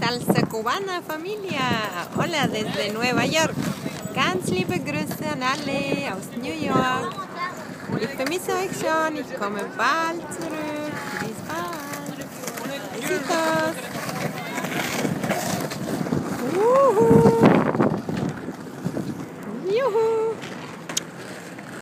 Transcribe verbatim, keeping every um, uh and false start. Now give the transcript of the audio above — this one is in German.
Salsa Cubana Familia. Hola desde Nueva York. Ganz liebe Grüße an alle aus New York. Ich vermisse euch schon. Ich komme bald zurück. Bis bald. Besitos. Uhu.